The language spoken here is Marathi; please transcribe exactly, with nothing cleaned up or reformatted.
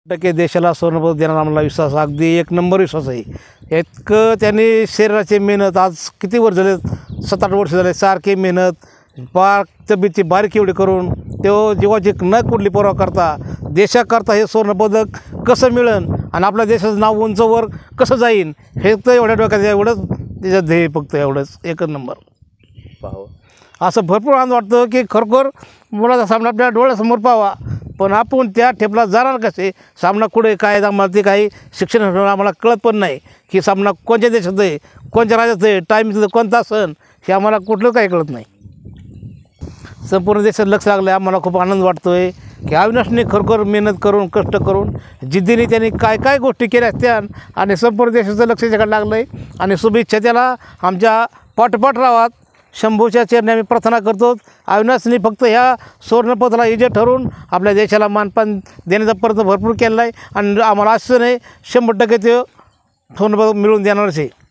टक्के देशाला सुवर्णपदक देणार आम्हाला विश्वास अगदी एक नंबर विश्वास आहे। इतकं त्यांनी शरीराची मेहनत आज किती वर्ष झाले, सात आठ वर्ष झाले सारखी मेहनत पार तब्येतची बारीक एवढी करून तो जीवाची न कुठली पर्वा करता देशाकरता हे सुवर्णपदक कसं मिळेल आणि आपल्या देशाचं नाव उंचवर कसं जाईन हे तर एवढ्या डोक्यात एवढंच त्याच्यात ध्येय फक्त एवढंच एकच नंबर पाहावं असं भरपूर आनंद वाटतं की खरोखर मुलाचा सामना आपल्या डोळ्यासमोर पाहावा। पण आपण त्या ठेपला जाणार कसे, सामना कुठे काय आम्हाला ते काही शिक्षण आम्हाला कळत पण नाही की सामना कोणत्या देशात आहे, कोणत्या राज्यात आहे, टाईम कोणता सण हे आम्हाला कुठलं काही कळत नाही। संपूर्ण देशात लक्ष लागलं आहे, आम्हाला खूप आनंद वाटतो आहे की अविनाशने खरोखर मेहनत करून कष्ट करून जिद्दीने त्यांनी काय काय गोष्टी केल्या असत्या आणि संपूर्ण देशाचं लक्ष त्याच्याकडे लागलं आहे आणि शुभेच्छा त्याला आमच्या पाठोपाठ राहावात शंभूच्या चरणी आम्ही प्रार्थना करतो। अविनाशने फक्त ह्या सुवर्णपदकाला इजे ठरवून आपल्या देशाला मानपान देण्याचा प्रयत्न भरपूर केला आहे आणि आम्हाला असं नाही शंभर टक्के ते सुवर्णपदक मिळवून देणारच आहे।